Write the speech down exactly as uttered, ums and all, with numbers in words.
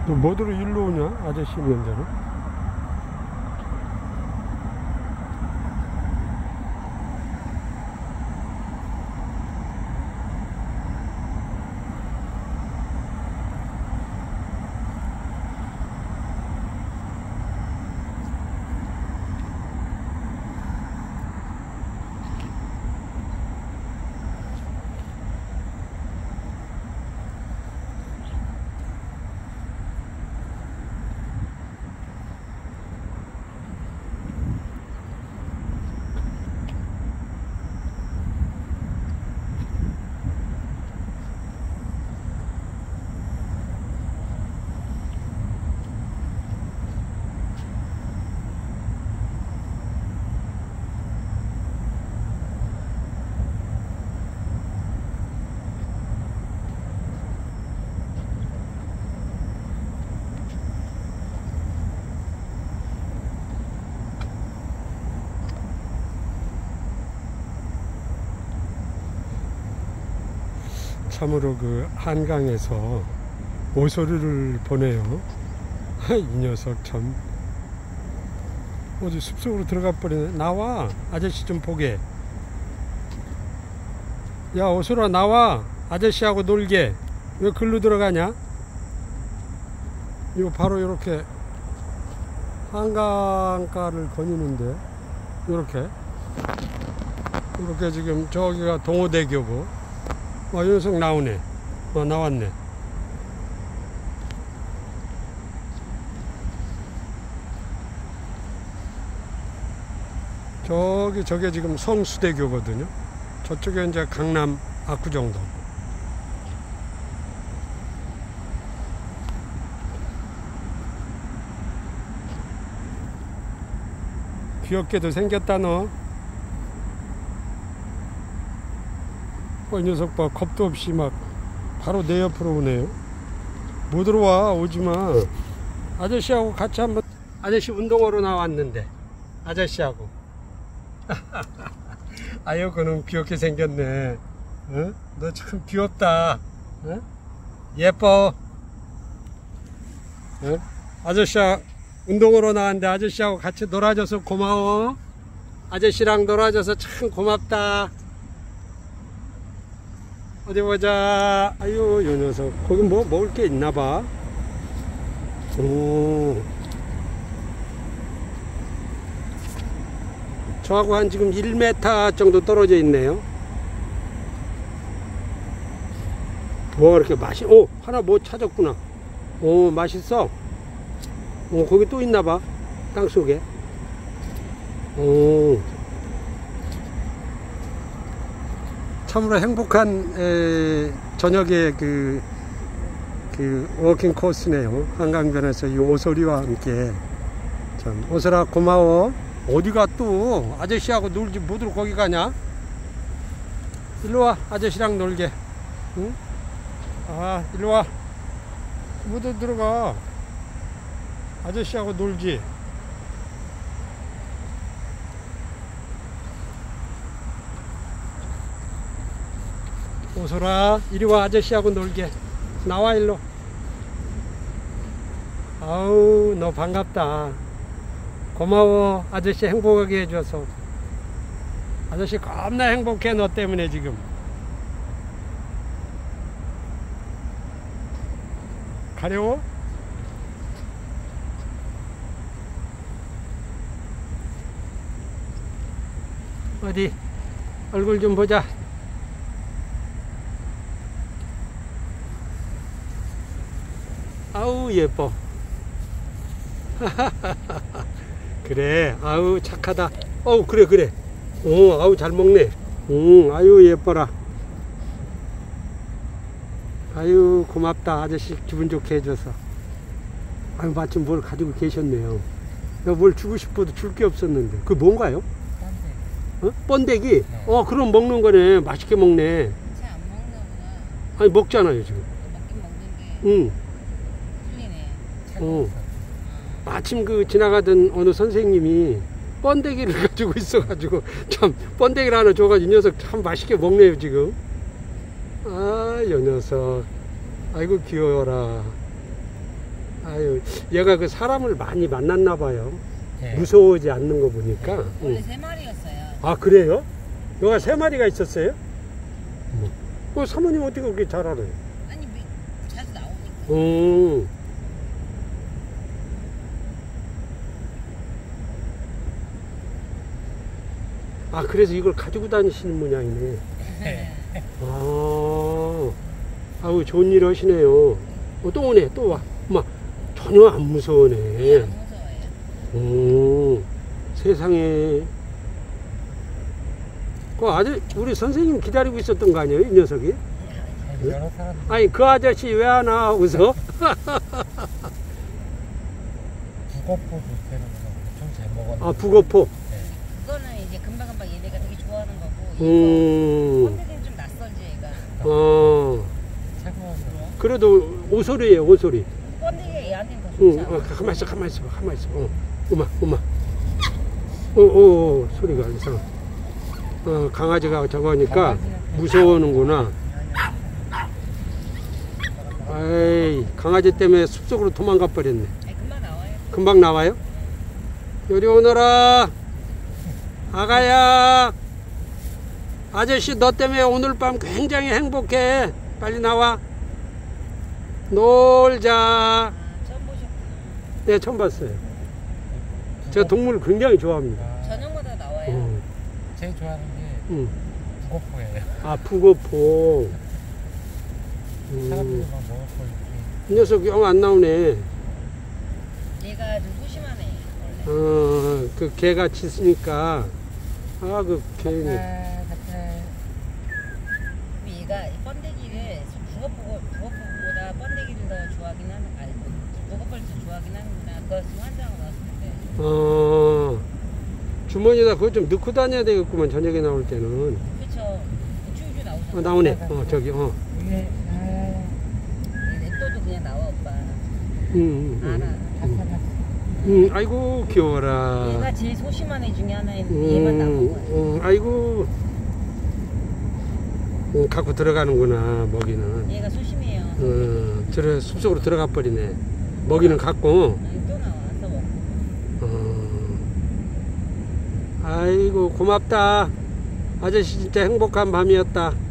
너 뭐들어 일로 오냐? 아저씨 있는 데로? 참으로 그 한강에서 오소리를 보내요. 이 녀석 참 어디 숲속으로 들어가 버리네. 나와, 아저씨 좀 보게. 야, 오소라 나와, 아저씨하고 놀게. 왜 글로 들어가냐? 이거 바로 이렇게 한강가를 거니는데, 이렇게 이렇게 지금 저기가 동호대교고. 어, 이 녀석 나오네. 어, 나왔네. 저기, 저게 지금 성수대교거든요. 저쪽에 이제 강남 압구정동. 귀엽게도 생겼다, 너. 어, 이 녀석 봐. 겁도 없이 막 바로 내 옆으로 오네요. 못 들어와. 오지마. 아저씨하고 같이 한번. 아저씨 운동하러 나왔는데 아저씨하고. 아유, 그놈 귀엽게 생겼네. 어? 너 참 귀엽다. 어? 예뻐. 어? 아저씨하고 운동하러 나왔는데 아저씨하고 같이 놀아줘서 고마워. 아저씨랑 놀아줘서 참 고맙다. 어디 보자. 아유, 요 녀석. 거기 뭐 먹을 게 있나 봐. 오. 저하고 한 지금 일 미터 정도 떨어져 있네요. 뭐가 이렇게 맛이, 오, 하나 뭐 찾았구나. 오, 맛있어. 오, 거기 또 있나 봐. 땅 속에. 오. 참으로 행복한 에, 저녁에 그, 그 워킹 코스네요. 한강변에서 이 오소리와 함께. 참, 오소라 고마워. 어디가 또 아저씨하고 놀지 뭐들 거기 가냐? 일로와, 아저씨랑 놀게. 응? 아, 일로와. 뭐들 들어가. 아저씨하고 놀지. 오소라, 이리와, 아저씨하고 놀게. 나와, 일로. 아우, 너 반갑다. 고마워. 아저씨 행복하게 해줘서. 아저씨 겁나 행복해, 너 때문에 지금. 가려워? 어디 얼굴 좀 보자. 아우, 예뻐. 그래, 아우, 착하다. 어우, 그래, 그래. 어, 아우, 잘 먹네. 응, 아유, 예뻐라. 아유, 고맙다. 아저씨 기분 좋게 해줘서. 아유, 마침 뭘 가지고 계셨네요. 뭘 주고 싶어도 줄 게 없었는데. 그게 뭔가요? 번데기. 어? 번데기? 네. 어, 그럼 먹는 거네. 맛있게 먹네. 잘 안 먹나 보다. 아니, 먹잖아요, 지금. 먹긴 먹는데. 응. 틀리네. 잘 어. 마침 그 지나가던 어느 선생님이 번데기를 가지고 있어가지고 참 번데기를 하나 줘가지고 이 녀석 참 맛있게 먹네요 지금. 아, 이 녀석. 아이고 귀여워라. 아유, 얘가 그 사람을 많이 만났나 봐요. 네. 무서워하지 않는 거 보니까. 원래 응. 세 마리였어요. 아, 그래요? 여가 세 마리가 있었어요? 그 사모님 어떻게 그렇게 잘 알아요? 아니 미- 자주 나오니까. 음. 아, 그래서 이걸 가지고 다니시는 모양이네. 네. 아, 아우, 좋은 일 하시네요. 어, 또 오네, 또 와. 엄마, 전혀 안 무서워네. 안 무서워요. 오, 세상에. 그 아저, 우리 선생님 기다리고 있었던 거 아니에요, 이 녀석이? 여러 사람들 아니, 그 아저씨 왜 안 와? 웃어? 북어포 주스는 엄청 잘 먹었는데. 아, 북어포. 네. 그거는 이제 금방금방 얘네가 되게 좋아하는 거고. 음, 번데기는 좀 낯설지 얘가. 어, 최고였어요. 그래도 오소리예요, 오소리. 번데기가 얘한테는 더 응, 좋잖아. 어, 가만히 있어, 가만히 있어, 가만히 있어. 어, 엄마, 엄마. 어, 어, 어, 소리가 이상해. 어, 강아지가 저거 하니까 무서워하는구나. 아이, 강아지 때문에 숲속으로 도망가 버렸네. 아니, 금방 나와요. 금방 나와요? 요리 오너라. 아가야. 아저씨 너 때문에 오늘 밤 굉장히 행복해. 빨리 나와. 놀자. 아, 처음 보셨구나. 네, 처음 봤어요. 제가 동물을 굉장히 좋아합니다. 아, 저녁마다 나와요. 어, 제일 좋아하는 게 응. 북어포예요. 아, 북어포. 사람들만 음, 먹을 거 이 녀석 영 안 나오네. 얘가 좀 소심하네. 원래. 어, 그 개가 짖으니까. 아, 그 개는. 네, 네. 근데 얘가 이 번데기를 북어보고 북어보고보다 번데기를 더 좋아하긴 하는. 아니 북어를 더 좋아하긴 하는구나. 그거 지금 환장하고 나왔을 때. 어, 주머니에다 그거 좀 넣고 다녀야 되겠구만, 저녁에 나올 때는. 그쵸. 우쭈우쭈 나오잖아. 어, 나오네. 어, 저기, 어. 이게 아, 냅둬도 그냥 나와 오빠. 음, 음, 알아. 음, 음, 아이고, 귀여워라. 얘가 제일 소심한 애 중에 하나인데 얘만 남은 거야. 음, 아이고. 음, 갖고 들어가는구나, 먹이는. 얘가 소심해요. 어, 들어, 숲속으로 들어가 버리네. 먹이는 갖고. 아니, 또 나와. 또 먹고. 어. 아이고, 고맙다. 아저씨 진짜 행복한 밤이었다.